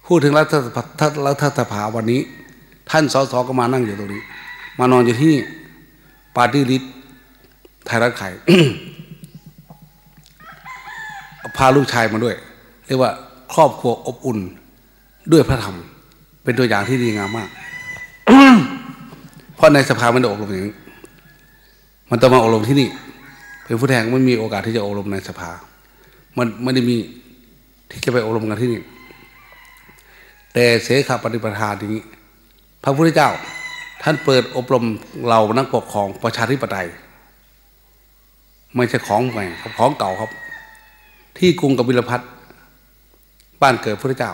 พูดถึงรัฐสภาวันนี้ท่านสสก็มานั่งอยู่ตรงนี้มานอนอยู่ที่นี่ปาร์ตี้ลิสต์ไทยรัฐไข่ พาลูกชายมาด้วยเรียกว่าครอบครัวอบอุ่นด้วยพระธรรมเป็นตัวอย่างที่ดีงามมาก เพราะในสภามันได้อบรมอย่างนี้มันต้องมาอบรมที่นี่เป็นผู้แทนไม่มีโอกาสที่จะอบรมในสภามันไม่ได้มีที่จะไปอบรมกันที่นี่แต่เสขปฏิปทานี้พระพุทธเจ้าท่านเปิดอบรมเรานักปกครองประชาธิปไตยไม่ใช่ของใหม่ของเก่าครับที่กรุงกบิลพัสบ้านเกิดพระเจ้า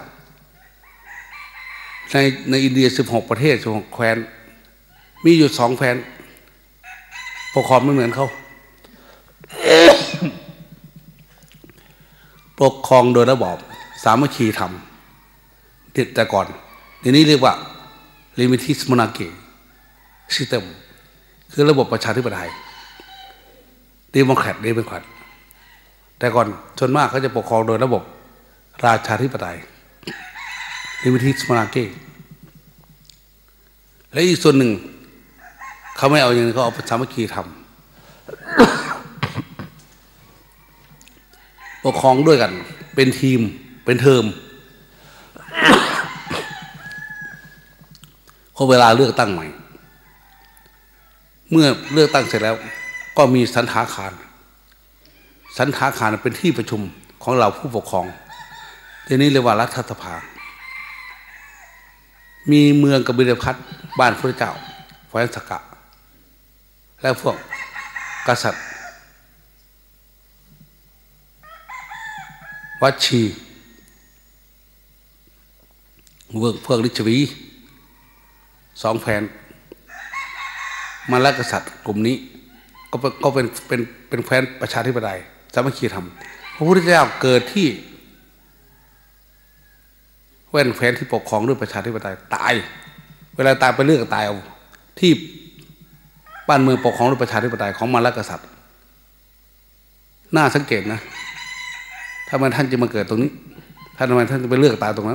ในอินเดีย16ประเทศ16แคว้นมีอยู่2แคว้นปกครองไม่เหมือนเขา ปกครองโดยระบอบสามัคคีธรรมติดแต่ก่อนทีนี้เรียกว่า limited monarchy system คือระบบประชาธิปไตยเดโมแครตแต่ก่อนส่วนมากเขาจะปกครองโดยระบบราชาธิปไตย limited monarchy และอีกส่วนหนึ่งเขาไม่เอาอย่างนี้เขาเอาสามัคคีธรรมปกครองด้วยกันเป็นทีมเป็นเทอมพอเวลาเลือกตั้งใหม่เมื่อเลือกตั้งเสร็จแล้วก็มีสันทาคารเป็นที่ประชุมของเราผู้ปกครองทีนี้เรียกว่ารัฐสภามีเมืองกบิลพัสบ้านพระเจ้าแคว้นสกะและพวกกษัตริย์วัชีพวกฤชวี2แคว้นมาแล้วกษัตริย์กลุ่มนี้ก็เป็นแคว้นประชาธิปไตยสามัคคีธรรมพระพุทธเจ้าเกิดที่แคว้นที่ปกครองด้วยประชาธิปไตยตายเวลาตายไปเลือกตายเอาที่บ้านเมืองปกครองด้วยประชาธิปไตยของมาแล้วกษัตริย์น่าสังเกตนะทำไมท่านจะมาเกิดตรงนี้ทำไมท่านจะไปเลือกตายตรงนั้น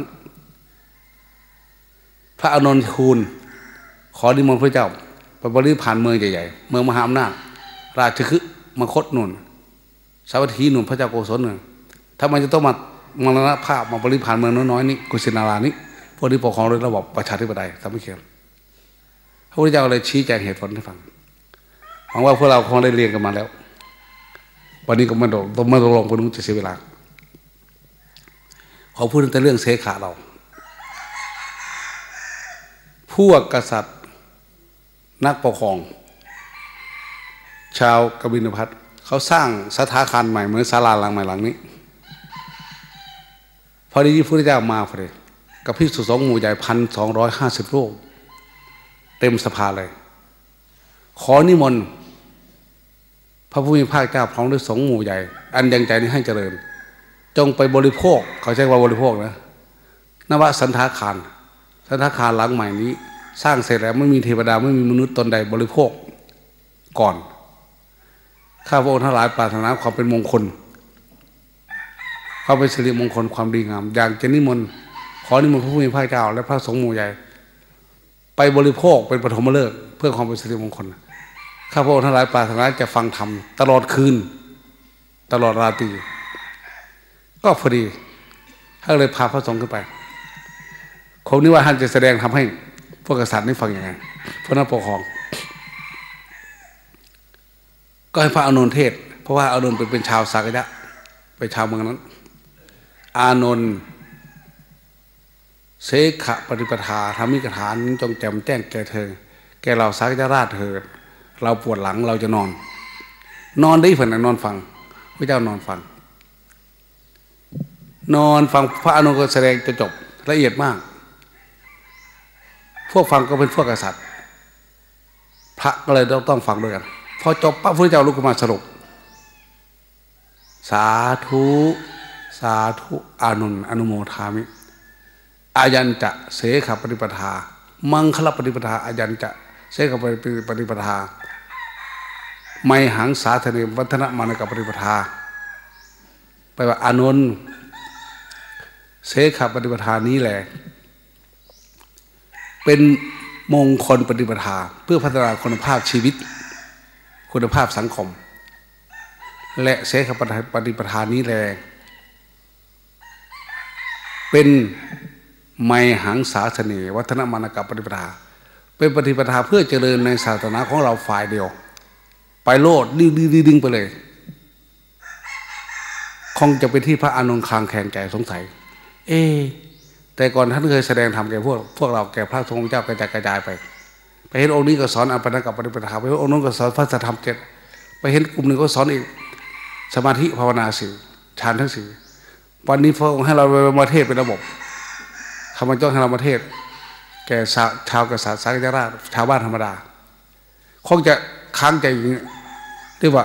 พระอานนท์คูณขอนิมนต์พระเจ้าไปบริพารเมืองใหญ่ๆเมืองมหาอำนาจราชคฤห์มคธนุ่นสาวัตถีนุ่นพระเจ้าโกศลนุ่นทำไมจะต้องมารณภาพมาบริพารเมืองน้อยๆนี่กุสินารานี้พวกที่ปกครองโดยระบบประชาธิปไตยสามัคคีพระพุทธเจ้าเลยชี้แจงเหตุผลให้ฟังหวังว่าพวกเราคงได้เรียนกันมาแล้ววันนี้ก็มาตกลงกันนู้นจะเสียเวลาขอพูดถึงแต่เรื่องเสขะเราพวกกษัตริย์นักปกครองชาวกบิลพัสเขาสร้างสถาคารใหม่เหมือนศาลาหลังใหม่หลังนี้พอดีพระพุทธเจ้ามาพอดีกับภิกษุสงฆ์หมู่ใหญ่1,250 รูปเต็มสภาเลยขอนิมนต์พระผู้มีพระภาคเจ้าพร้อมด้วยสงฆ์หมู่ใหญ่อันยังใจนี้ให้เจริญจงไปบริโภคเขาใช้ว่าบริโภคนะนวสันทาคารหลังใหม่นี้สร้างเสร็จแล้วไม่มีเทวดาไม่มีมนุษย์ตนใดบริโภคก่อนข้าพระองค์ทั้งหลายปรารถนาความเป็นมงคลความเป็นสิริมงคลความดีงามอยากจะนิมนต์ขอนิมนต์พระผู้มีพระภาคเจ้าและพระสงฆ์หมู่ใหญ่ไปบริโภคเป็นปฐมฤกษ์เพื่อความเป็นสิริมงคลข้าพระองค์ทั้งหลายปรารถนาจะฟังธรรมตลอดคืนตลอดราตรีก็พอดีท่านเลยพาพระสงฆ์ขึ้นไปคงนี้ว่าท่านจะแสดงทำให้พวกกษัตริย์นี่ฟังยังไงพวกนักปกครองก็ให้พระอานนท์เทศเพราะว่าอานนท์เป็นชาวสากยะเป็นชาวเมืองนั้นอานนท์เสขปฏิปทาธรรมิกถาจงแจ่มแจ้งแก่เธอแก่เราสากยราชเธอเราปวดหลังเราจะนอนได้เผื่อนอนฟังพระเจ้านอนฟังพระอานนท์ก็แสดงจะจบละเอียดมากพวกฟังก็เป็นพวกกษัตริย์พระก็เลยต้องฟังด้วยกันพอจบพระพุทธเจ้าลุกขึ้นมาสรุปสาธุอานนท์อนุโมทามิอายัญจะเสขปฏิปทามังคลปฏิปทาอายัญจะเสขปฏิปทาไมหังสาธเนวัฒนมานกปฏิปทาไปว่าอานนท์เสขปฏิปทานี้แหละเป็นมงคลปฏิปทาเพื่อพัฒนาคุณภาพชีวิตคุณภาพสังคมและเสขปฏิปทานี้แหละเป็นไมหังสาสเนวัฒนมานกปฏิปทาเป็นปฏิปทาเพื่อเจริญในศาสนาของเราฝ่ายเดียวไปโลดดึงไปเลยคงจะเป็นที่พระอานนท์คลางแข่งใจสงสัยแต่ก่อนท่านเคยแสดงธรรมแก่พวกเราแก่พระสงฆ์เจ้ากระจายไปเห็นองค์นี้ก็สอนอปนกปฏิปทาไปเห็นองค์นู้นก็สอนพระสัทธรรมเจ็ดไปเห็นกลุ่มหนึ่งก็สอนอีกสมาธิภาวนาสี่ฌานทั้งสี่วันนี้พระองค์ให้เรามาเทศเป็นระบบคำว่าจ้องให้เรามาเทศแก่ชาวกษัตริย์สากยราชชาวบ้านธรรมดาคงจะค้างใจอย่างนี้เรียกว่า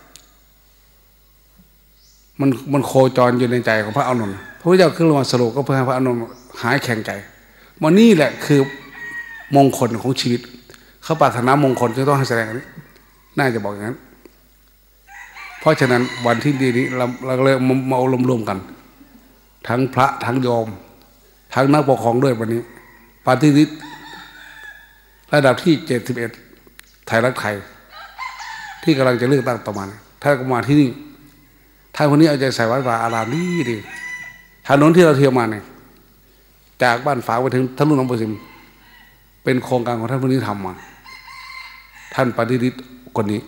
มันโคจรอยู่ในใจของพระอานนท์พระพุทธเจ้าขึ้นลงมาสรุปก็เพื่อให้พระอานนท์หายแข็งใจว่านี่แหละคือมงคลของชีวิตเขาปรารถนามงคลจะต้องให้แสดงนี้น่าจะบอกอย่างนั้นเพราะฉะนั้นวันที่ดีนี้เราเลยมาเอารวมกันทั้งพระทั้งโยมทั้งนักปกครองด้วยวันนี้ปฏิริษีระดับที่71ไทยรักไทยที่กำลังจะเลือกตั้งต่อมาถ้าก็มาที่นี่ท่านคนนี้เอาใจใส่วัดวาอารามดีถนนที่เราเที่ยวมาเนี่ยจากบ้านฝางไปถึงทะลุหนองบัวซิมเป็นโครงการของท่านคนนี้ทำมาท่านปฏิริษีคนนี้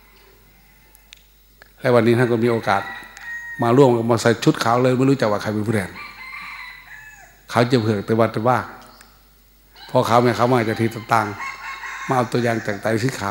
และวันนี้ท่านก็มีโอกาสมาร่วมมาใส่ชุดขาวเลยไม่รู้จักว่าใครเป็นผู้แทนเขาจะเผือกแต่ว่าพอเขาไม่เขามาจะทีต่างๆมาเอาตัวอย่างจากไตรสิกขา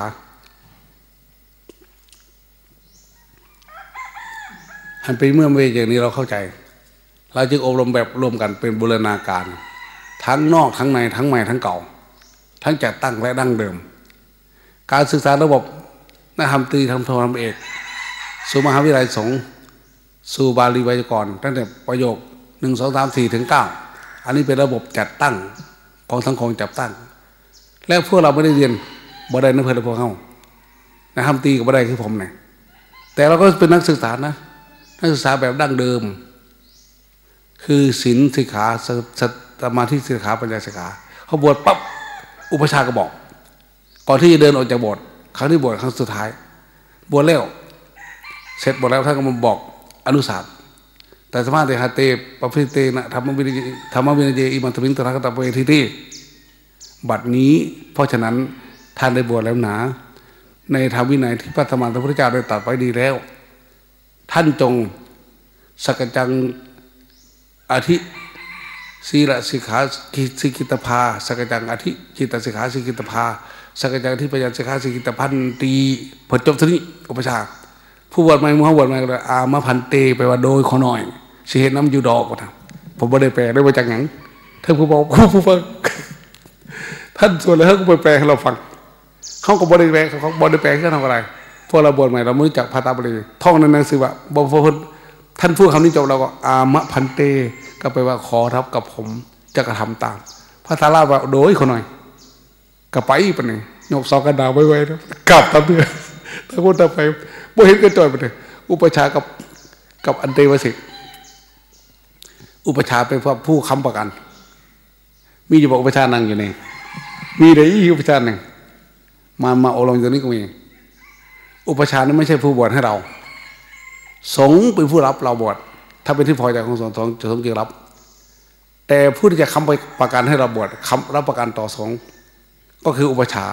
อันเป็นเมื่อเวอย่างนี้เราเข้าใจเราจึงอบรมแบบรวมกันเป็นบูรณาการทั้งนอกทั้งในทั้งใหม่ทั้งเก่าทั้งจัดตั้งและดั้งเดิมการศึกษาระบบนักธรรมตรีทำโททำเอกสู่มหาวิทยาลัยสงฆ์สู่บาลีไวยากรณ์ตั้งแต่ประโยค1 2 3 4 ถึง 9อันนี้เป็นระบบจัดตั้งของสังคมจัดตั้งแล้วพวกเราไม่ได้เรียนบ่ได้นักเพื่อนพวกเขานักธรรมตรีกับบ่ได้คือผมเนี่ยแต่เราก็เป็นนักศึกษานะนักศึกษาแบบดั้งเดิมคือศีลสิกขาสมาธิสิกขาปัญญาสิกขาเขาบวชปั๊บอุปชาก็บอกก่อนที่จะเดินออกจากโบสถ์ครั้งที่บวชครั้งสุดท้ายบวชแล้วเสร็จบวชแล้วท่านก็มาบอกอนุสาสแต่สมาธิหาเตปะพิเตนะธรรมวินัยเยอิมันตมิงตระกตะเวทิติบัดนี้เพราะฉะนั้นท่านได้บวชแล้วหนาในธรรมวินัยที่พระธรรมพระพุทธเจ้าได้ตรัสไว้ดีแล้วท่านจงสักจังอธิศีลสิกขาสิกิตภาสักจังอธิจิตสิกขาสิกิตภาสักจังที่ปัญญาสิกขาสิกิตพันตีผลจบทีนี้อุปชาผู้บวชใหม่บวชใหม่ก็อามาพันเตไปว่าโดยขอหน่อยสิเห็นน้ำอยู่ดอกนะผมไม่ได้แปลได้มาจากหยังท่านผู้บอกผู้ฟังท่านส่วนแล้วเขาก็ไปแปลให้เราฟังเขาก็บริแปลเขาบริแปลเขาทำอะไรพวกเราบวชใหม่เราไม่รู้จักพระตาบริท่องในหนังสือว่าบวชท่านพูดคำนี้จบเราก็อามะพันเตก็ไปว่าขอรับกับผมจะกระทำตามพระทาราว่าโดยขอหน่อยกระไปปะเนี่ยยกซอกกระดาษไว้นะกลับตามเดือถ้าคนตาไปบ่เห็นก็จ่อยไปเลยอุปชากับอันเตวสิกอุปชาเป็นผู้ค้ำประกันมีอยู่บอกอุปชานั่งอยู่นี่มีเลยอุปชาหนึ่งมาอบรมตรงนี้ก็มีอุปชานั้นไม่ใช่ผู้บวชให้เราสงฆ์เป็นผู้รับเราบวชถ้าเป็นที่พอใจของสงฆ์จะต้องรับแต่ผู้ที่จะค้ำประกันให้เราบวชค้ำรับประกันต่อสงฆ์ก็คืออุปชา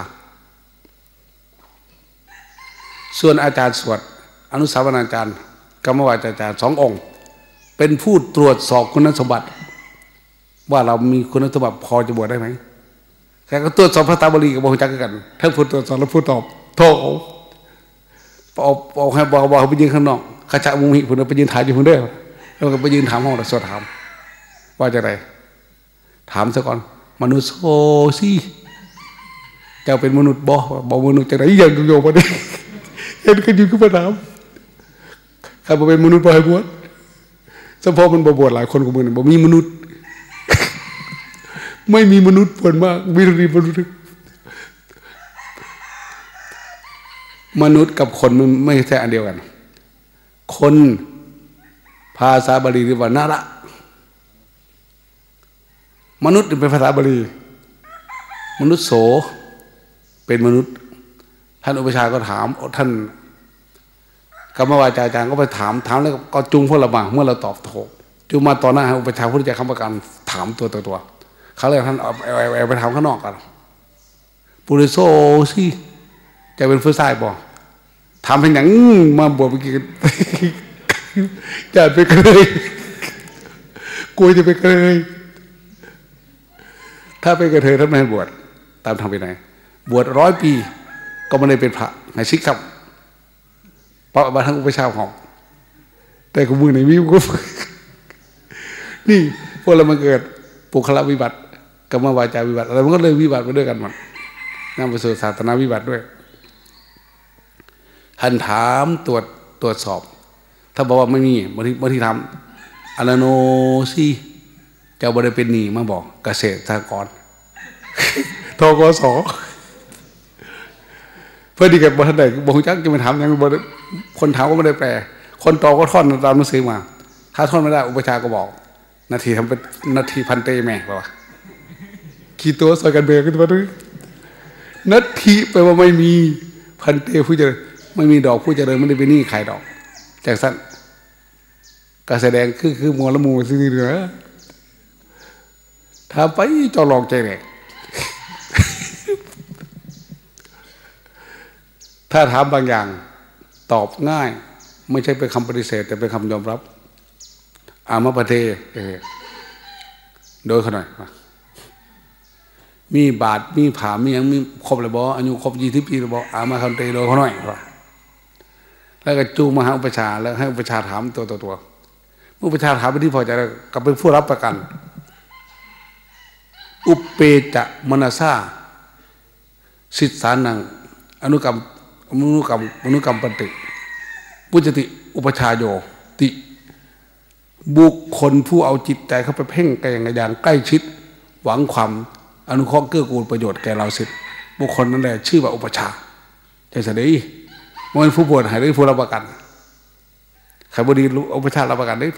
ส่วนอาจารย์สวดอนุสาวนาจารย์กรรมวาจาจารย์2 องค์เป็นผู้ตรวจสอบคุณสมบัติว่าเรามีคุณสมบัติพอจะบวชได้ไหมแต่ก็ตรวจสอบพระตาบรีกับพระจักรกันท่านพูดตรวจสอบแล้วพูดตอบโทษเอาให้บอกไปยืนข้างนอกขจามุหิพุ่นไปยืนถ่ายอยู่พุ่นเด้อแล้วก็ไปยืนถามห้องแต่สวดถามว่าจะไรถามซะก่อนมนุษย์โซสิเจ้าเป็นมนุษย์บอกมนุษย์จะไรอย่างโยมมาดิเห็นกันอยู่ก็มาถามข้าเป็นมนุษย์บ่ให้บวชเฉพาะมันบวชหลายคนกับมึงบอกมีมนุษย์ไม่มีมนุษย์บวชมากมีมนุษย์กับคนมันไม่ใช่อันเดียวกันคนภาษาบาลีเรียกว่านาระมนุษย์เป็นภาษาบาลีมนุษย์โสเป็นมนุษย์ท่านอุปชาก็ถามท่านกรรมวาจาจารย์ก็ไปถามแล้วก็จุงพวกเรามาเมื่อเราตอบถูกจุงมาตอนหน้าอุปชาพุทธเจ้าคำประกันถามตัวเขาเลยท่านเอาไปถามข้างนอกกันปุริโซสิจะเป็นผู้ชายบ่ถามเป็นอย่างมาบวชเมื่อกี้จะไปเลยกลัวจะไปเลยถ้าไปกระเทยท่านไม่ให้บวชตามทางไปไหนบวช100 ปีก็ไม่ได้เป็นพระในชิกครับเพราะบาทั้งอุปชาของแต่กูมือในวิวกูนี่พวกเรามาเกิดปุคละวิบัติกรรมวาจาวิบัติอะไรมันก็เลยวิบัติไปด้วยกันหมดนำไปสู่ศาสนาวิบัติด้วยท่านถามตรวจสอบถ้าบอกว่าไม่มีบางทีทำอนาโนซี่เจ้าบริเป็นหนี้มาบอกเกษตรกรทกสเพื่อที่กับท่านใดบอกจักจะมาถามยังคนถามก็ไม่ได้แปลคนตอก็ท่อนตามหนังสือมาถ้าท่อนไม่ได้อุปชาก็บอกนาทีทำเป็นนาทีพันเตแม่ป่ะขี่ตัวซอยกันเบรขึ้นมาด้วยนาทีแปลว่าไม่มีพันเตผู้เจริญไม่มีดอกผู้เจริญไม่ได้เป็นหนี้ขายดอกจากสั้นการแสดงคือมัวละมูสิ่งเหนือถ้าไปจอหลอกใจแหลกถ้าถามบางอย่างตอบง่ายไม่ใช่เป็นคำปฏิเสธแต่เป็นคำยอมรับอามาปะเทโดยเขาหน่อยมีบาทมีผามียังมีครบเลยบอกอายุครบ20 ปีเลยบอกอามาคันเตโดยเขาหน่อยแล้วก็จูงมาหาอุปชาแล้วให้อุปชาถามตัวเมื่ออุปชาถามไปที่พอใจแล้วก็เป็นผู้รับประกันอุปเปจะมนัสสาสิทธานังอนุกรรมปฏิปุจติอุปชาโยติบุคคลผู้เอาจิตใจเข้าไปเพ่งแกงอย่างใกล้ชิดหวังความอนุเคราะห์เกื้อกูลประโยชน์แก่เราสิทธิ์บุคคลนั้นแหละชื่อว่าอุปชาใจเสด็จมันผู้บวชหายได้ผู้รับประกันใครบดีอุปชารับประกันได้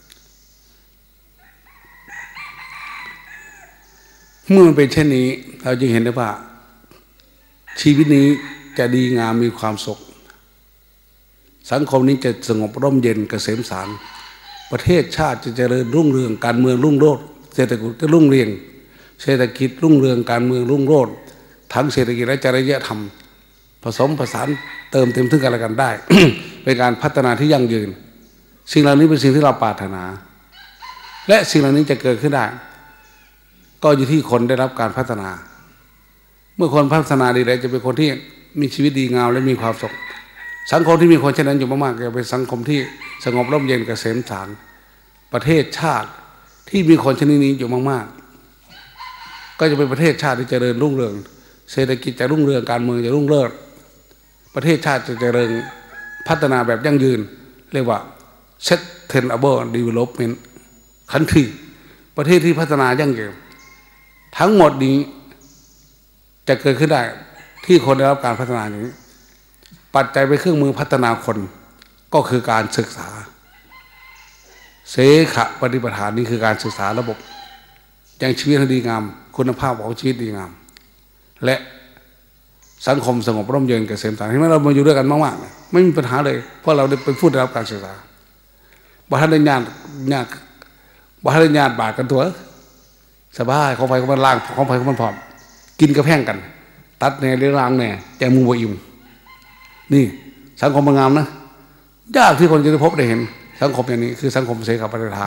เมื่อมันเป็นเช่นนี้เราจึงเห็นได้ว่าชีวิตนี้จะดีงามมีความสุขสังคมนี้จะสงบร่มเย็นเกษมสารประเทศชาติจะเจริญรุ่งเรืองการเมืองรุ่งโรจน์เศรษฐกิจก็รุ่งเรืองเศรษฐกิจรุ่งเรืองการเมืองรุ่งโรจน์ทั้งเศรษฐกิจและจริยธรรมผสมผสานเติมเต็มซึ่งกันและกันได้ เป็นการพัฒนาที่ยั่งยืนสิ่งเหล่านี้เป็นสิ่งที่เราปรารถนาและสิ่งเหล่านี้จะเกิดขึ้นได้ก็อยู่ที่คนได้รับการพัฒนาเมื่อคนพัฒนาดีแล้วจะเป็นคนที่มีชีวิตดีงามและมีความสุขสังคมที่มีคนเช่นนั้นอยู่มากๆจะเป็นสังคมที่สงบร่มเย็นเกษมสารประเทศชาติที่มีคนชนิดนี้อยู่มากๆก็จะเป็นประเทศชาติที่เจริญรุ่งเรืองเศรษฐกิจจะรุ่งเรืองการเมืองจะรุ่งเรืองประเทศชาติจะเจริญพัฒนาแบบยั่งยืนเรียกว่า sustainable development country ประเทศที่พัฒนายั่งยืนทั้งหมดนี้จะเกิดขึ้นได้ที่คนได้รับการพัฒนาอย่างนี้ปัจจัยเป็นเครื่องมือพัฒนาคนก็คือการศึกษาเสขะปฏิปทานนี้คือการศึกษาระบบยังชีวิตให้ดีงามคุณภาพของชีวิตดีงามและสังคมสงบร่มเย็นเกษมสารที่เรามาอยู่ด้วยกันมากๆไม่มีปัญหาเลยเพราะเราได้เป็นผู้ได้รับการศึกษาบ้านได้ญาติบ้านได้ญาติบาดกันตัวสบายของไฟของมันล่างของไฟของมันพร้อมกินกระแพงกันตัดเนี่ยเรื่องล่างเนี่ยแจมูกอิ่มนี่สังคมมันงามนะยากที่คนจะได้พบได้เห็นสังคมอย่างนี้คือสังคมเสขปฏิปทา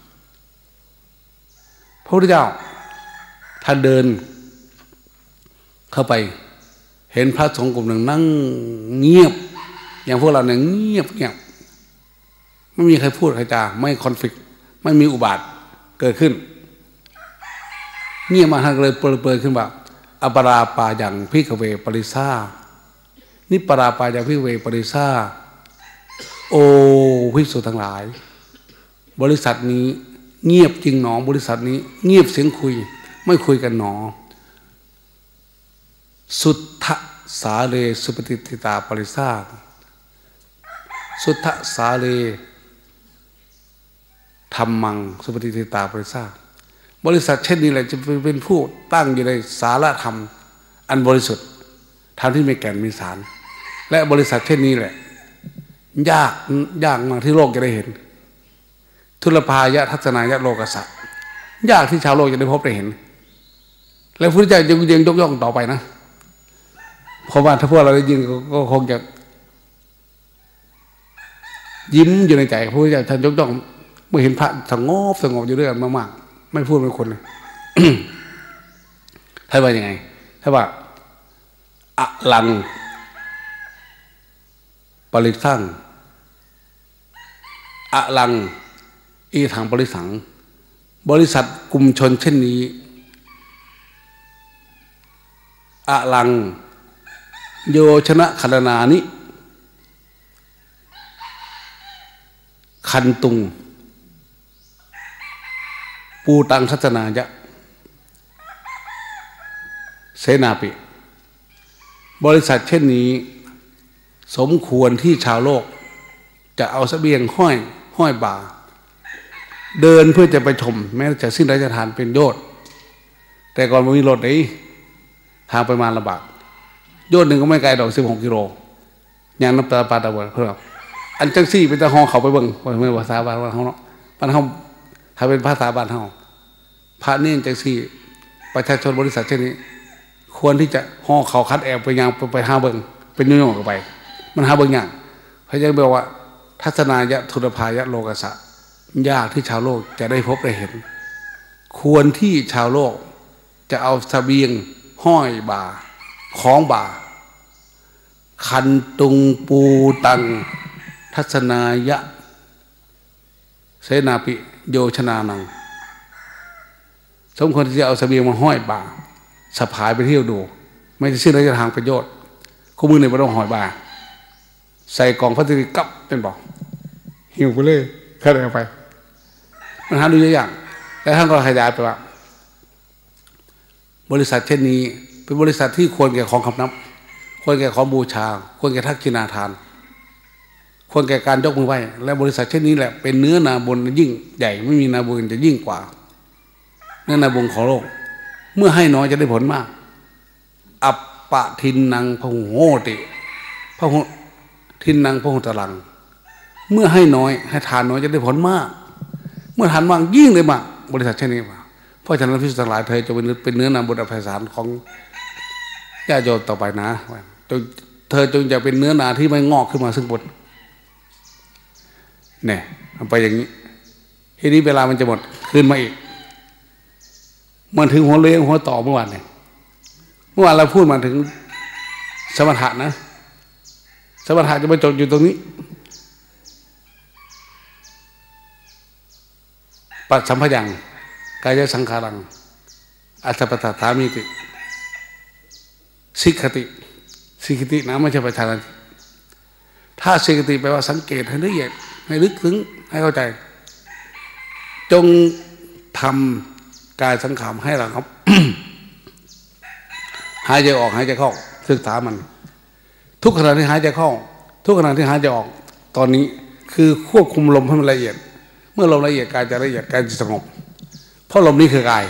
พระพุทธเจ้าท่านเดินเข้าไปเห็นพระสงฆ์กลุ่มหนึ่งนั่งเงียบอย่างพวกเราเนี่ยเงียบไม่มีใครพูดใครจาไม่คอนฟลิกต์ไม่มีอุบาทเกิดขึ้นเงียบมาท่านเลยเปิดขึ้นว่าอปราปายังพิกเวปริสานิปราปายังพิกเวปริสาโอภิกษุทั้งหลายบริษัทนี้เงียบจริงหนอบริษัทนี้เงียบเสียงคุยไม่คุยกันหนอสุทธสาเลสุปฏิทิตาปริสาสุทธสาเลธรรมังสุปฏิทิตาปริสาบริษัทเช่นนี้แหละจะเป็นผู้ตั้งอยู่ในสารธรรมอันบริสุทธิ์ธรรมที่มีแก่นมีสารและบริษัทเช่นนี้แหละยากมากที่โลกจะได้เห็นทุลภายะทัศนายะโลกัสสะยากที่ชาวโลกจะได้พบได้เห็นแล้วพระพุทธเจ้ายังยกย่องต่อไปนะเพราะว่าถ้าพวกเราได้ยินก็คงจะยิ้มอยู่ในใจพระพุทธเจ้าท่านยกย่องเมื่อเห็นพระสงบอยู่เรื่อยมากๆไม่พูดไม่คนเลย ท่านว่ายังไงท่านว่าอะลังปริสั่งอะลังอีทางปริสังบริษัทกลุ่มชนเช่นนี้อะลังโยชนะคันนานิคันตุงปูตังทัศนายะเสนาปิบริษัทเช่นนี้สมควรที่ชาวโลกจะเอาเสบียงห้อยบ่าเดินเพื่อจะไปชมแม้จะสิ้นราชทานเป็นโยชน์แต่ก่อนมันมีรถไหนทางไปมาลำบากโยชน์หนึ่งก็ไม่ไกลดอก16 กิโลอย่างน้ำตาปาตะวันเพื่ออันจังซี่เป็นตะห้องเขาไปเบิ่งเมื่อภาษาบ้านเขาเนาะบ้านเขาถ้าเป็นภาษาบ้านเขาพระนี่จังซี่ประชาชนบริษัทเช่นนี้ควรที่จะห้องเขาคัดแอบไปยังไปหาเบิ่งเป็นยุ่งๆกันไปมันหาเบิ่งอย่างพระเจ้าบอกว่าทัศนายะทุลภายะโลกัสสะยากที่ชาวโลกจะได้พบได้เห็นควรที่ชาวโลกจะเอาเสบียงห้อยบ่าของบ่าคันตุงปูตังทัศนายะเสนาปิโยชนานังสมควรที่จะเอาเสบียงมาห้อยบ่าสะพายไปเที่ยวดูไม่ใช่สิ้นระยะทางประโยชน์คู่มือในไม่ต้องห้อยบ่าใส่กล่องพลาสติกกับเป็นบอกหิวไปเลยแค่ไหนไปมันหาดูเยอะอย่างแล้วท่านก็ขยายไปว่าบริษัทเช่นนี้เป็นบริษัทที่ควรแก่ของคำนับควรแก่ของบูชาควรแก่ทักษิณาทานควรแก่การยกมือไหว้และบริษัทเช่นนี้แหละเป็นเนื้อนาบุญยิ่งใหญ่ไม่มีนาบุญจะยิ่งกว่าเนื้อนาบุญของโลกเมื่อให้น้อยจะได้ผลมากอัปปะทินนังพหุโหติพหุทินนังพหุตรังเมื่อให้น้อยให้ทานน้อยจะได้ผลมากเมื่อทานมากยิ่งเลยมากบริษัทเช่นนี้มาเพราะฉะนั้นพิสุทธิ์ทั้งหลายเธอจะเป็นเนื้อนาบุญอภัยสารของญาติโยมต่อไปนะเธอจงจะเป็นเนื้อนาที่ไม่งอกขึ้นมาซึ่งบนเนี่ยมันไปอย่างนี้ทีนี้เวลามันจะหมดคืนมาอีกมันถึงหัวเลี้ยงหัวต่อเมื่อวานเนี่ยเมื่อวานเราพูดมาถึงสมถะนะสมถะจะไปจบอยู่ตรงนี้ปัจสัมพยังกายสังขารังอัตถปัฏฐามิติสิกขตินะไม่ใช่ประชานันถ้าสิกขติแปลว่าสังเกตให้ละเอียดให้ลึกซึ้งให้เข้าใจจงทำกายสังขารให้เราครับ หายใจออกหายใจเข้าศึกษามันทุกขณะที่หายใจเข้าทุกขณะที่หายใจออกตอนนี้คือควบคุมลมให้มันละเอียดเมื่อลมละเอียดกายจะละเอียดกายจะสงบเพราะลมนี้คือกาย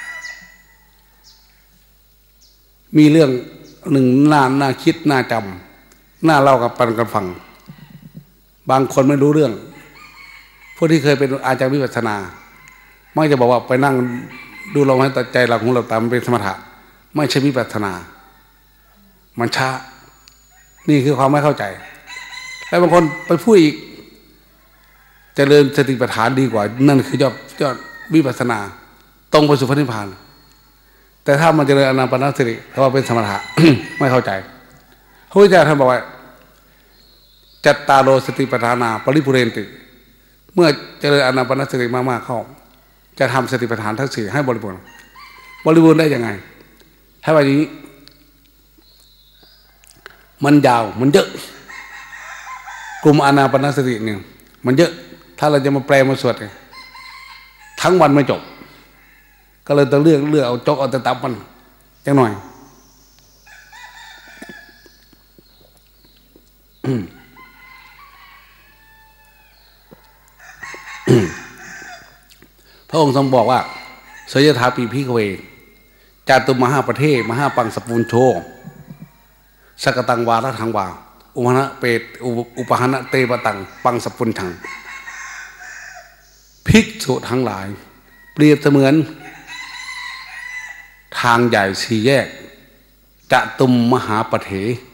มีเรื่องหนึ่งน่าคิดน่าจำน่าเล่ากับปันกันฟังบางคนไม่รู้เรื่องพวกที่เคยเป็นอาจารย์วิปัสสนาไม่จะบอกว่าไปนั่งดูลมให้ใจเราของเราตามเป็นสมถะไม่ใช่วิปัสสนามันช้านี่คือความไม่เข้าใจแล้วบางคนไปพูดอีกเจริญสติปัฏฐานดีกว่านั่นคือยอดวิปัสสนาตรงไปสู่พระนิพพานแต่ถ้ามันเจริญอานาปานสติเขาว่าเป็นสมถะ ไม่เข้าใจพระพุทธเจ้าท่านบอกว่าจัตตาโรสติปัฏฐานาปริปุเรนติเมื่อเจริญอานาปานสติมากๆเข้าจะทำสติปัฏฐานทั้งสี่ให้บริบูรณ์ได้ยังไงถ้าแบบนี้มันยาวมันเยอะกลุ่มอานาปานสติเนี่ยมันเยอะถ้าเราจะมาแปลมาสวดทั้งวันไม่จบก็เลยต้องเลือกเอาจกเอาแต่ตับมันจังหน่อยพระองค์ทรงบอกว่าสยถาปีพิกเวจาตุมหาประเทศมหาปังสปุญโชสกตังวาระทังวาอุปหะเปตอุปหะเตปตังปังสปุญทังภิกษุทั้งหลายเปรียบเสมือนทางใหญ่สี่แยกจตุมมหาปเถ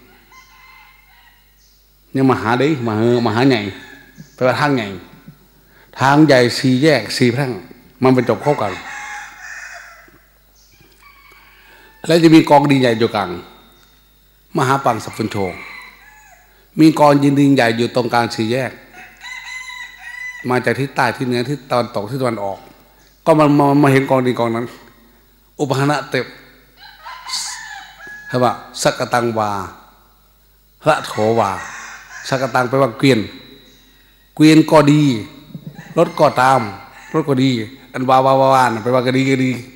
เนี่ยมหาดิมหาใหญ่แปลว่าทางใหญ่ทางใหญ่สี่แยกสี่แพร่งมันเป็นจบเข้ากันแล้วจะมีกองดินใหญ่อยู่กลางมหาปังสัพพุญโชมีกองดินใหญ่อยู่ตรงกลางสี่แยกมาจากทิศใต้ทิศเหนือทิศตะวันตกทิศตะวันออกก็มาเห็นกองดินกองนั้นอุปหะเตปใช่ป่ะสักตังวาระโถวาสักตังแปลว่าเกวียนก็ดีรถก็ตามรถก็ดีอันวาวาแปลว่าก็ดี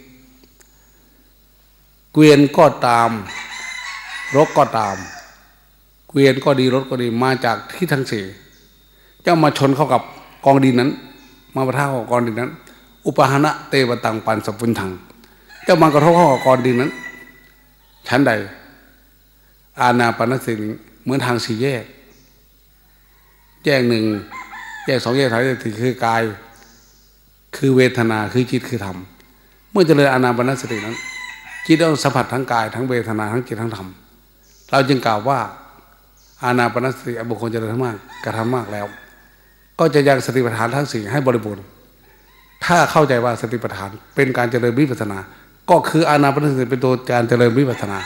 เกวียนก็ตามรถก็ตามเกวียนก็ดีรถก็ดีมาจากที่ทั้งสี่เจ้ามาชนเข้ากับกองดินนั้นมาประทะกับกองดินนั้นอุปหะเตปตังปันสปุญทังเจ้ามากระทบเข้ากับกองดินนั้นชั้นใดอานาปานสติเหมือนทางสี่แยกแยกหนึ่งแยกสองแยกสามแยกสี่คือกายคือเวทนาคือจิตคือธรรมเมื่อเจริญอานาปานสตินั้นจิตต้องสัมผัสทั้งกายทั้งเวทนาทั้งจิตทั้งธรรมเราจึงกล่าวว่าอานาปานสติบุคคลเจริญมากกระทำมากแล้วก็จะยังสติปัฏฐานทั้งสี่ให้บริบูรณ์ถ้าเข้าใจว่าสติปัฏฐานเป็นการเจริญวิปัสสนาก็คืออานาปานสติเป็นตัวการเจริญวิปัสสนา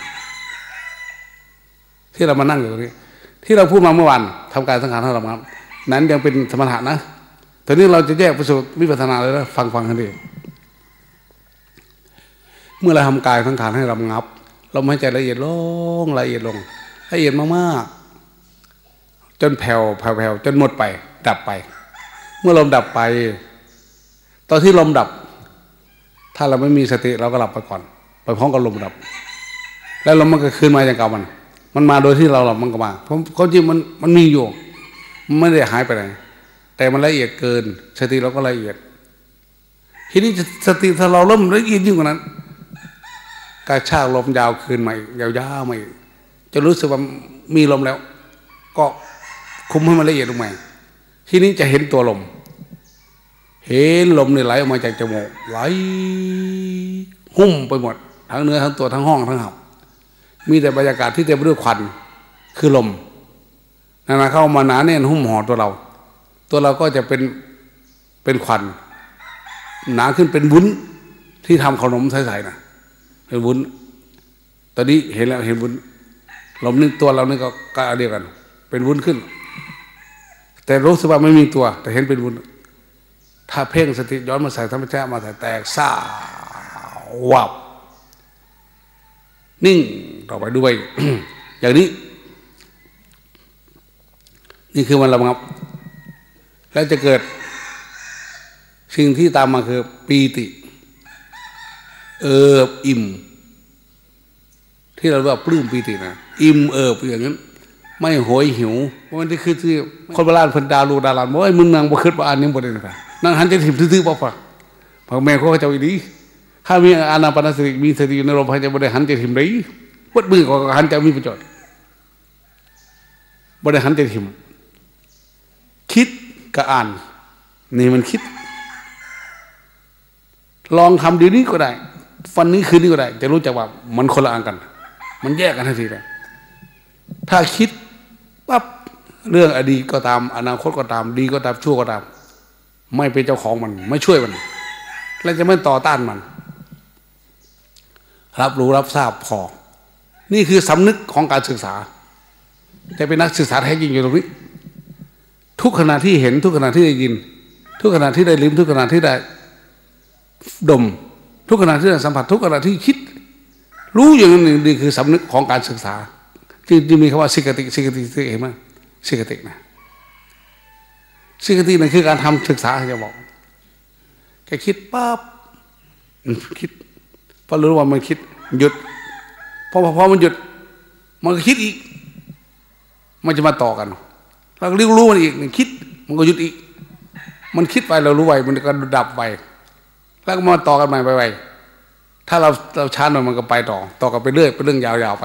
ที่เรามานั่งอยู่ตรงนี้ที่เราพูดมาเมื่อวานทำการสังขารทั้งหมดนั้นยังเป็นสมถะนะตอนนี้เราจะแยกไปสู่วิปัสสนาเลยนะฟังกันดีเมื่อเราทำกายสังขารให้รำงับเราให้ใจละเอียดลงละเอียดลงละเอียดมากๆจนแผ่วจนหมดไปดับไปเมื่อลมดับไปตอนที่ลมดับถ้าเราไม่มีสติเราก็หลับไปก่อนไปพร้อมกับลมดับแล้วลมมันก็คืนมาอย่างเก่ามันมาโดยที่เราหลับมันก็มาเพราะความจริงมันมีอยู่มันไม่ได้หายไปไหนแต่มันละเอียดเกินสติเราก็ละเอียดทีนี้สติถ้าเราเริ่มละเอียดยิ่งกว่านั้นกระชากลมยาวคืนมาอีกยาวๆมาอีกจะรู้สึกว่ามีลมแล้วก็คุมให้มันละเอียดลงมาทีนี้จะเห็นตัวลมเห็นลมเนี่ยไหลออกมาจากจมูกไหลหุ้มไปหมดทั้งเนื้อทั้งตัวทั้งห้องทั้งหับมีแต่บรรยากาศที่เต็มไปด้วยควันคือลมนั่นเข้ามาหนาแน่นหุ้มห่อตัวเราก็จะเป็นควันหนาขึ้นเป็นวุ้นที่ทำขนมใสๆนะเป็นวุ้นตอนนี้เห็นแล้วเห็นวุ้นลมนี่ตัวเรานี่ก็เดียวกันเป็นวุ้นขึ้นแต่รู้สึกว่าไม่มีตัวแต่เห็นเป็นวุ้นถ้าเพ่งสติย้อนมาใส่ธรรมชาติมาใส่แตกซ่าวับนิ่งต่อไปด้วย อย่างนี้นี่คือมันระงับแล้วจะเกิดสิ่งที่ตามมาคือปีติอิ่มที่เราเรียกว่าปลื้มปีตินะอิ่มอย่างนั้นไม่โหยหิวเพราะมันที่คือที่คนโบราณเพิ่นดาลูดาลานบอกว่ามึงนางบ่คิดว่าอันนี้บ่ได้นะนางหันจะถิ่มซื่อๆบ่ฟังพ่อแม่เขาเจ้าอีดีถ้ามีอานาปานสติมีสติในลมหายใจบ่ได้หันจะถิ่มได้วัดมือก็หันจะมีประโยชน์บ่ได้หันจะถิ่มคิดกับอ่านนี่มันคิดลองทำเดี๋ยวนี้ก็ได้วันนี้คืนนี้ก็ได้จะรู้จักว่ามันคนละอันกันมันแยกกันทันทีเลยถ้าคิดปั๊บเรื่องอดีตก็ตามอนาคตก็ตามดีก็ตามชั่วก็ตามไม่เป็นเจ้าของมันไม่ช่วยมันและจะไม่ต่อต้านมันรับรู้รับทราบพอนี่คือสำนึกของการศึกษาจะเป็นนักศึกษาแท้จริงอยู่ตรงนี้ทุกขณะที่เห็นทุกขณะที่ได้ยินทุกขณะที่ได้ลิ้มทุกขณะที่ได้ดมทุกขณะที่ได้สัมผัสทุกขณะที่คิดรู้อย่างนั้นนี่คือสำนึกของการศึกษาที่มีคำว่าสิกติเห็นไหมสิกตินะสิกตินั่นคือการทำศึกษาจะบอกแกคิดปั๊บคิดพอรู้ว่ามันคิดหยุดพอมันหยุดมันก็คิดอีกมันจะมาต่อกันเราก็รู้มันอีกคิดมันก็หยุดอีกมันคิดไปเรารู้ไปมันก็ดับไปแล้วก็มาต่อกันใหม่ไปถ้าเราช้าหน่อยมันก็ไปต่อกันไปเรื่อยเป็นเรื่องยาวๆไป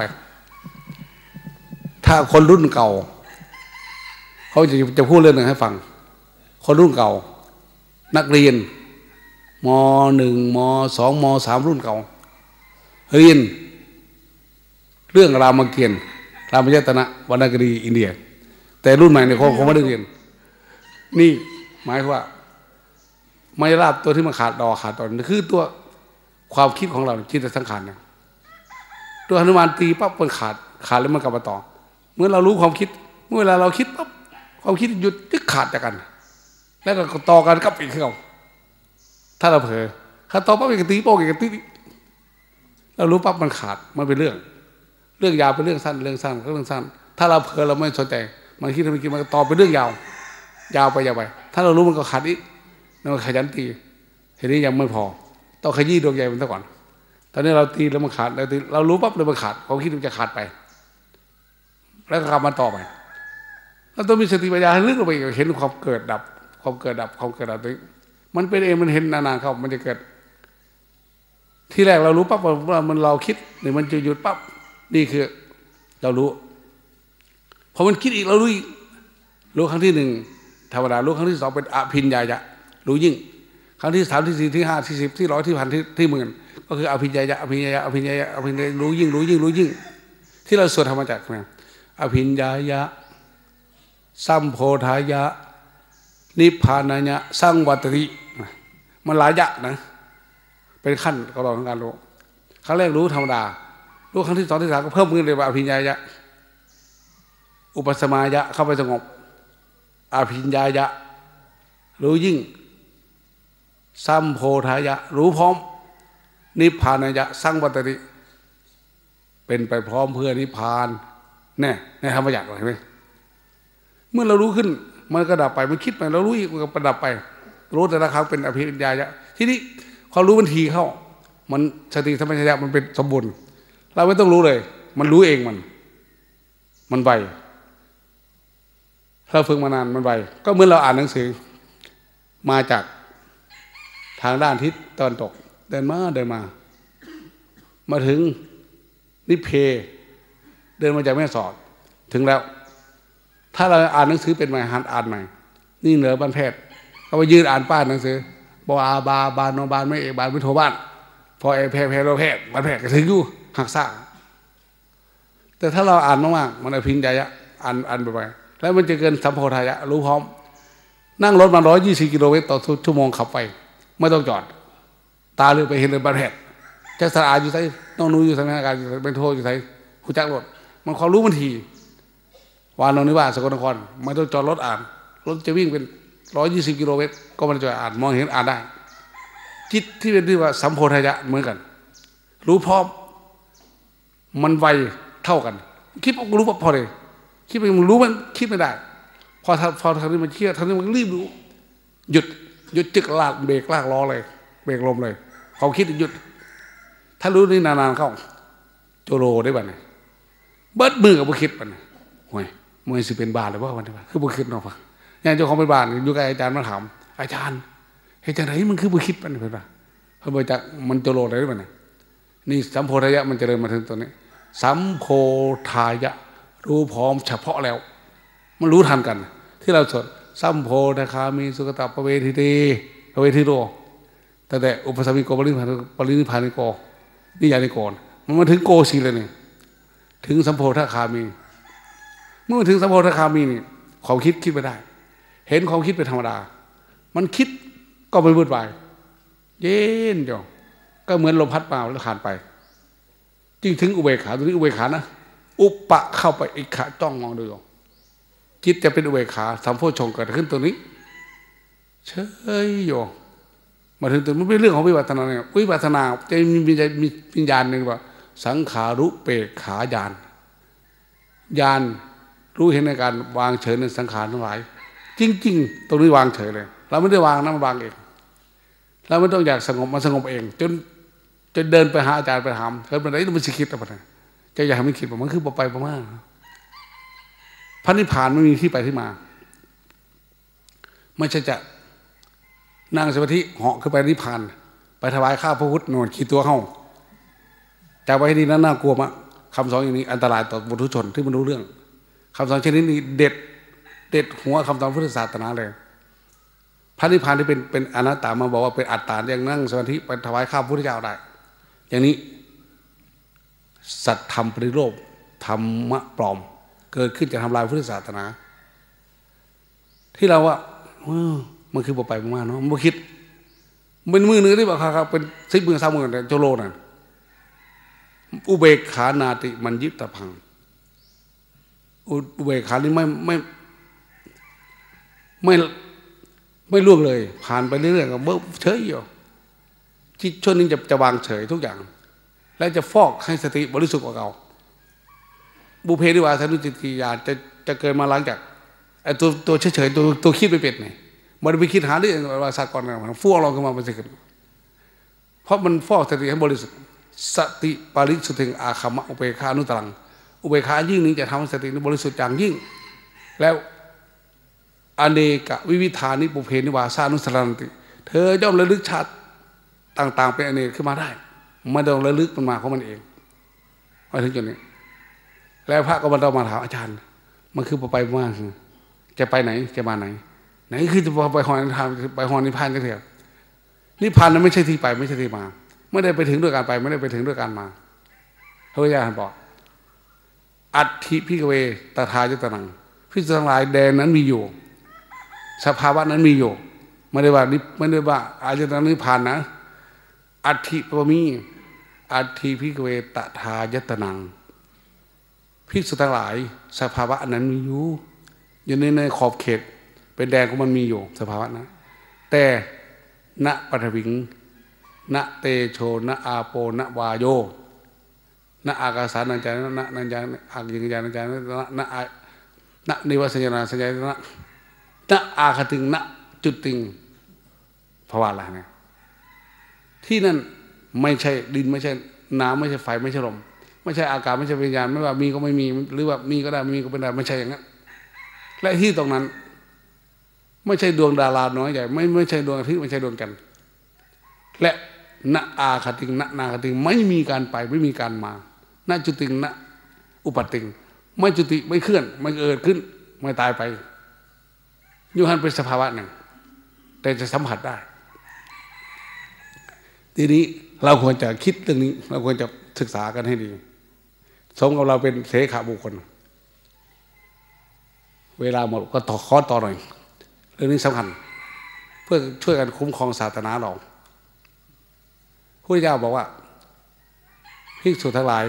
ถ้าคนรุ่นเก่าเขาจะพูดเรื่องหนึ่งให้ฟังคนรุ่นเก่านักเรียนม.1 ม.2 ม.3 รุ่นเก่าเรียนเรื่องรามเกียรติ์รามยตนะวรรณคดีอินเดียแต่รุ่นใหม่เนี่ยเขาไม่ได้เรียนนี่หมายว่าไม่ราบตัวที่มันขาดตอนคือตัวความคิดของเราจิตสังขารเนี่ยตัวหนุมานตีปั๊บมันขาดแล้วมันกลับมาต่อเมื่อเรารู้ความคิดเมื่อเวลาเราคิดปั๊บความคิดหยุดตึกขาดจากกันแล้วก็ต่อกันกับอีกเขาถ้าเราเผลอถ้าต่อปั๊บอีกตีโป้อีกตีเรารู้ปั๊บมันขาดมันเป็นเรื่องยาวเป็นเรื่องสั้นก็เรื่องสั้นถ้าเราเผลอเราไม่สนใจมันคิดมันต่อเป็นเรื่องยาวไปถ้าเรารู้มันก็ขาดอีกเราขยันตีทีนี้ยังไม่พอต้องขยี้ดวงใหญ่มันซะก่อนตอนนี้เราตีแล้วมันขาดเรารู้ปั๊บเลยมันขาดความคิดมันจะขาดไปแล้วก็กลับมาต่อไปเราต้องมีสติปัญญาให้ลึกลงไปเห็นความเกิดดับนี้มันเป็นเองมันเห็นนานๆเข้ามันจะเกิดที่แรกเรารู้ปั๊บว่ามันเราคิดหรือมันจะหยุดปั๊บนี่คือเรารู้พอมันคิดอีกเรารู้อีกรู้ครั้งที่1ธรรมดารู้ครั้งที่2เป็นอภิญญายะรู้ยิ่งครั้งที่3ที่4ที่5ที่10ที่100ที่พันที่หมื่นก็คืออภิญญายะรู้ยิ่งที่เราสวดธรรมจักรนะอภิญญายะสัมโพธายะนิพพานายะสร้างวัตติมันหลายยะนะเป็นขั้นก็ลองการรู้ครั้งแรกรู้ธรรมดารู้ครั้งที่2ที่3ก็เพิ่มขึ้นเลยว่าอภิญญายะอุปสมายะเข้าไปสงบอภิญญายะรู้ยิ่งสัมโพธายะรู้พร้อมนิพพานายะสร้างวัตติเป็นไปพร้อมเพื่อนิพพานเนี่ยในธรรมจักรเห็นไหมเมื่อเรารู้ขึ้นมันก็ดับไปมันคิดไปเรารู้อีกมันก็ประดับไปรู้แต่ละครั้งเป็นอภิญญายะทีนี้ความรู้มันทีเข้ามันสติสัมปชัญญะมันเป็นสมบูรณ์เราไม่ต้องรู้เลยมันรู้เองมันไวถ้าฝึกมานานมันไวก็เหมือนเราอ่านหนังสือมาจากทางด้านทิศตะวันตกเดินมาถึงนิเพเดินมาจากแม่สอดถึงแล้วถ้าเราอ่านหนังสือเป็นใหม่หัดอ่านใหม่นี่เหนือบ้านแพทย์เขาไปยืนอ่านป้ายหนังสือบาบานบานไม่เอกบานไม่โทบ้านพอแพทย์โรแพทย์บ้านแพทย์ก็ถึงอยู่หักซ่าแต่ถ้าเราอ่านมากๆมันอภิญญายะอ่านไปแล้วมันจะเกินสัมโพธายะรู้พร้อมนั่งรถมา120 กิโลเมตรต่อชั่วโมงขับไปไม่ต้องจอดตาเลือกไปเห็นเลยบ้านแพทย์จักรสาอยู่ไสน้องนูอยู่สำนักงานเป็นโทอยู่ไสผู้จักรรถมันความรู้มันทีวานนนิวาสสกลนครไม่ต้องจอดรถอ่านรถจะวิ่งเป็น120 กิโลเมตรก็มันจะอ่านมองเห็นอ่านได้จิตที่เป็นที่ว่าสัมโพธายะเหมือนกันรู้พร้อมมันไวเท่ากันคิดรู้พอเลยคิดไปมันรู้มันคิดไม่ได้พอทางนี้มันเครียดทางนี้มันรีบรู้หยุดจึกลากเบรกลากล้อเลยเบรกลมเลยเขาคิดหยุดถ้ารู้นี่นานๆเข้าโจโรได้บ้างเบิดมือกับบุคิดบ้างห่วยมวยสิเป็นบาทหรือว่าวันนี้คือบุคิดเนาะป่ะอย่างเจ้าของเป็นบาทอยู่กับอาจารย์มาถามอาจารย์เฮ้ยจังไรมันคือบุคิดบ้างเพื่อนเขาบอกจากมันโจโรได้บ้างนี่สัมโพธายะมันจะเดินมาถึงตัวนี้สัมโพธายะรู้พร้อมเฉพาะแล้วมันรู้ทันกันที่เราสวดสัมโพธคามีสุขตปเวทิโรแต่อุปสมิโกปรินิพพานิโกนิยานิโกมันมาถึงโกสีเลยนี่ถึงสัมโพธคามีเมื่อถึงสัมโพธคามีนี่ความคิดไม่ได้เห็นความคิดเป็นธรรมดามันคิดก็ไม่วุ่นวายเย็นจ้ะก็เหมือนลมพัดมาแล้วผ่านไปจริงถึงอุเบกขาตรงนี้อุเบกขานะอุปะเข้าไปอิขะจ้องมองดูจิตจะเป็นอุเบกขาสัมโพชฌงค์เกิดขึ้นตัวนี้เฉยอยู่มาถึงตัวมันเป็นเรื่องของวิปัสสนาเนี่ยวิปัสสนาจะมีวิญญาณหนึ่งว่าสังขารุเปกขาญาณรู้เห็นในการวางเฉยในสังขารทั้งหลายจริงๆตรงนี้วางเฉยเลยเราไม่ได้วางนะมันวางเองเราไม่ต้องอยากสงบมันสงบเองจนเดินไปหาอาจารย์ไปถามเฮ้ยมันไหนมันสิคิดอะไรจะอยากให้มันคิดมันคือไปมากพระนิพพานไม่มีที่ไปที่มาไม่ใช่จะนั่งสมาธิเหาะขึ้นไปนิพพานไปถวายข้าวพระพุทธโน่นขี้ตัวเข้าจากไว้ที่นั้นน่ากลัวมากคำสอนอย่างนี้อันตรายต่อบุถุชนที่มันรู้เรื่องคำสอนชนิดนี้เด็ดหัวคำสอนพุทธศาสนาเลยพระนิพพานที่เป็นอนัตตามาบอกว่าเป็นอัตตาอย่างนั่งสมาธิไปถวายข้าวพระพุทธเจ้าได้อย่างนี้สัตธรรมปริโลภธรรมะปลอมเกิดขึ้นจะทำลายพุทธศาสนาที่เราว่ามันคือไปมากเนาะมันคิดเป็นมือหนึ่งที่บอกครับเป็น10 มือ30 มือแต่โจโลน่ะอุเบกขานาติมันยิบตะพังอุเบกขานี่ไม่ล่วงเลยผ่านไปเรื่อยๆก็เบิ้เฉยอยู่ที่ช่วงนี้จะวางเฉยทุกอย่างและจะฟอกให้สติบริสุทธิ์กว่าเก่าบุเพนิวาสานุสติญาณจะเกิดมาหลังจากไอ้ตัวเฉยๆตัวคิดไปเป็ดไงมันไปคิดหาเรื่องว่าสัตว์ก่อนนะฟอกเราขึ้นมาเป็นสิ่งเพราะมันฟอกสติให้บริสุทธิ์สติปริสุทธิอาคามะอุเบกขานุตรังอุเบกขายิ่งนี้จะทำให้สติบริสุทธิ์อย่างยิ่งแล้วอเนกวิวิธานิปุเพนิวาสานุสรันติเธอย่อมระลึกชาติต่างๆเป็นอเนกขึ้นมาได้ไม่ต้องระลึกมันมาของมันเองมาถึงจุดนี้แล้วพระก็มาเรามาถามอาจารย์มันคือไปมากจะไปไหนจะมาไหนคือจะไปหอนิพพานไปหอนิพพานกันเถอะนิพพานนั้นไม่ใช่ที่ไปไม่ใช่ที่มาไม่ได้ไปถึงด้วยการไปไม่ได้ไปถึงด้วยการมาพระพุทธเจ้าบอกอัตถิพิกเวตถายตนังพิจารณาแดนนั้นมีอยู่สภาวะนั้นมีอยู่ไม่ได้ว่าอายตนะนิพพานนะอัตถิปมีอัตถิพิกเวตถายตนังภิกษุทั้งหลายสภาวะนั้นมีอยู่ในขอบเขตเป็นแดนของมันมีอยู่สภาวะนะแต่ณปฐวิงณเตโชณอาโปณวาโยณอากาสานัญจายณนัญจายอากิญญานัญจายณนิวัสญาสัญญาณอาคติงณจุดติงภาวะอะไรเนี่ยที่นั่นไม่ใช่ดินไม่ใช่น้ำไม่ใช่ไฟไม่ใช่ลมไม่ใช่อากาศไม่ใช่วิญญาณไม่ว่ามีก็ไม่มีหรือว่ามีก็ได้ไม่มีก็เป็นได้ไม่ใช่อย่างนั้นและที่ตรงนั้นไม่ใช่ดวงดาราน้อยใหญ่ไม่ใช่ดวงอาทิตย์ไม่ใช่ดวงกันและณอาคติงณนาคติงไม่มีการไปไม่มีการมาณจุติงณอุปติงไม่จุติไม่เคลื่อนไม่เกิดขึ้นไม่ตายไปอยู่หันเป็นสภาวะหนึ่งแต่จะสัมผัสได้ทีนี้เราควรจะคิดเรื่องนี้เราควรจะศึกษากันให้ดีสมกับเราเป็นเสขบุคคลเวลาหมดก็ขอต่อหน่อยเรื่องนี้สำคัญเพื่อช่วยกันคุ้มครองศาสนาเราพระพุทธเจ้าบอกว่าภิกษุทั้งหลาย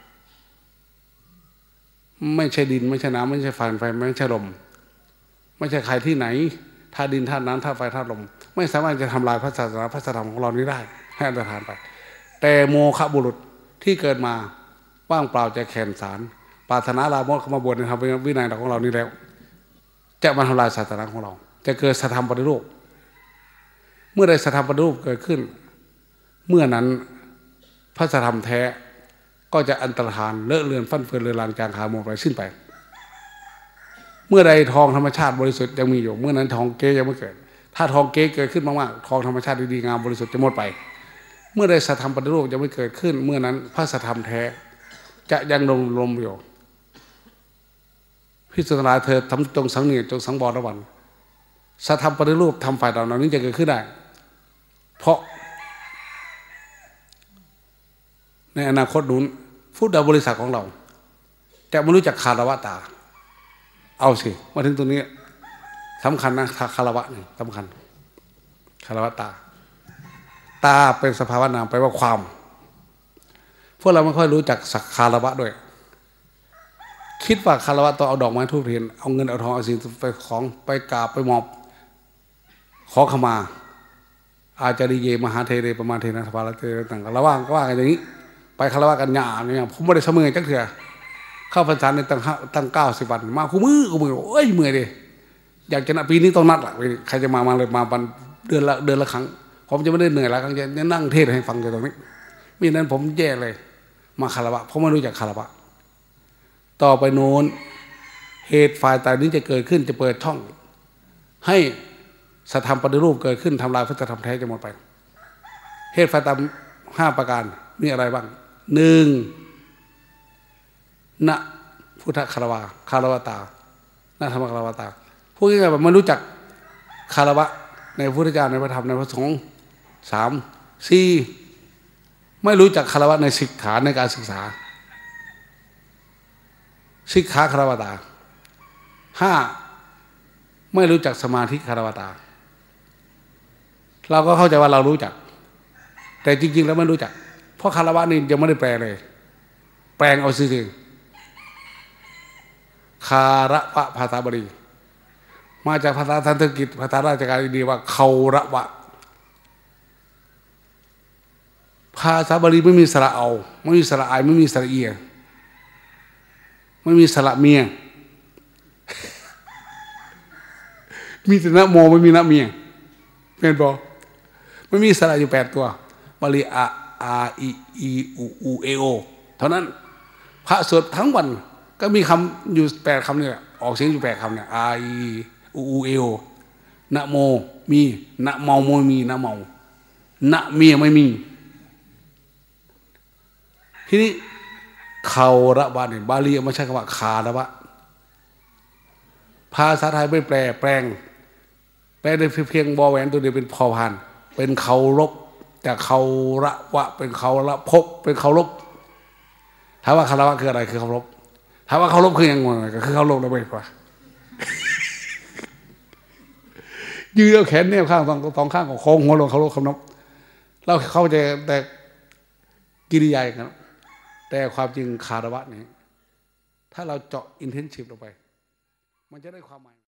ไม่ใช่ดินไม่ใช่น้ำไม่ใช่ไฟไม่ใช่ลมไม่ใช่ใครที่ไหนธาตุดินธาตุน้ำธาตุไฟธาตุลมไม่สามารถจะทำลายพระศาสนาพระธรรมของเรานี้ได้ให้อันตรธานไปแต่โมฆะบุรุษที่เกิดมาว่างเปล่าจะแขนสารปรารถนาลาภเข้ามาบวชในธรรมวินัยของเรานี้แล้วจะมาทำลายศาสนาของเราจะเกิดสัทธรรมปฏิรูปเมื่อใดสัทธรรมปฏิรูปเกิดขึ้นเมื่อนั้นพระสัทธรรมแท้ก็จะอันตรธานเลอะเลือนฟั่นเฟือนเลือนลางจางคาโมไปสิ้นไปเมื่อใดทองธรรมชาติบริสุทธิ์ยังมีอยู่เมื่อนั้นทองเก๊ยังไม่เกิดถ้าทองเก๊เกิดขึ้นมากๆทองธรรมชาติดีๆงามบริสุทธิ์จะหมดไปเมื่อใดสัทธรรมปฏิรูปยังไม่เกิดขึ้นเมื่อนั้นพระสัทธรรมแท้จะยังดำรงอยู่พิจารณาเธอทำจงสังเนียจงสังวรระวังสัทธรรมปฏิรูปทำฝ่ายเรานี้จะเกิดขึ้นได้เพราะในอนาคตนู้นพุทธบริษัทของเราจะไม่รู้จักคารวะตาเอาสิมาถึงตรงนี้สำคัญนะคารวะนี่สำคัญคารวะตาเป็นสภาวะนามแปลว่าความพวกเราไม่ค่อยรู้จักสักคารวะด้วยคิดว่าคารวะต้องเอาดอกไม้ทูบเทียนเอาเงินเอาทองเอาสิ่งไปของไปกราบไปมอบขอขมา อาจาริเยมหาเทเรประมาณเทนะสภาเทระต่างๆระว่างก็ว่ากันอย่างนี้ไปคารวะกันหยาบเนี่ยผมไม่ได้เสมอจักเถื่อเข้าพรรษาในตั้ง90 วันมาคู่มือโอ้ยเมื่อยดิอยากจะนัดปีนี้ต้องนัดละใครจะมาเลยมาวันเดือนละครั้งผมจะไม่ได้เหนื่อยละครั้งจะนั่งเทศให้ฟังอยู่ตรงนี้มินั้นผมแย่เลยมาคารวะเพราะไม่รู้จักคารวะต่อไปโน้นเหตุฝ่ายต่างนี้จะเกิดขึ้นจะเปิดช่องให้สัทธรรมปฏิรูปเกิดขึ้นทำลายพระธรรมแท้จะหมดไปเหตุไฟตาม5ประการมีอะไรบ้าง1นะพุทธคารวะคารวตานะธรรมคารวตาพูดง่ายๆแบบไม่รู้จักคารวะในพุทธเจ้าในพระธรรมในพระสงฆ์3 4ไม่รู้จักคารวะในศิกขาในการศึกษาศิกขาคารวตา5ไม่รู้จักสมาธิคารวตาเราก็เข้าใจว่าเรารู้จักแต่จริงๆแล้วไม่รู้จักเพราะคารวะนี่ยังไม่ได้แปลเลยแปลงเอาซื่อคารวะภาษาบาลีมาจากภาษาสันสกฤตภาษาราชการดีว่าเคารวะภาษาบาลีไม่มีสระเอาไม่มีสระอายไม่มีสระเอียไม่มีสระเมียมีแต่นะโมไม่มีนะเมียเป็นบ่ไม่มีสระอยู่8ตัวบาลีอาอีอีอูเอโอเท่านั้นพระสวดทั้งวันก็มีคำอยู่8คำนี่แหละออกเสียงอยู่8คำเนี่ยอาอีอูเอโอนะโมมีนะเมาโมมีนะเมานะเมียไม่มีทีนี้เคารวะเนี่ยบาลีไม่ใช่คำว่าคารวะภาษาไทยไม่แปลงได้เพียงบอแหวนตัวเดียวเป็นพอพานเป็นเคารพแต่เคารวะเป็นเคารพเป็นเคารพถามว่าคารวะคืออะไรคือเคารพถามว่าเคารพคือยังไงก็คือเคารพแล้วไปกว่ายืนเอาแขนเนี่ยข้างสองข้างของโค้งหัวลงเคารพเคารพเราเข้าใจแต่กิริยาอย่างนั้นแต่ความจริงคารวะนี้ถ้าเราเจาะอินเทนซีฟลงไปมันจะได้ความหมาย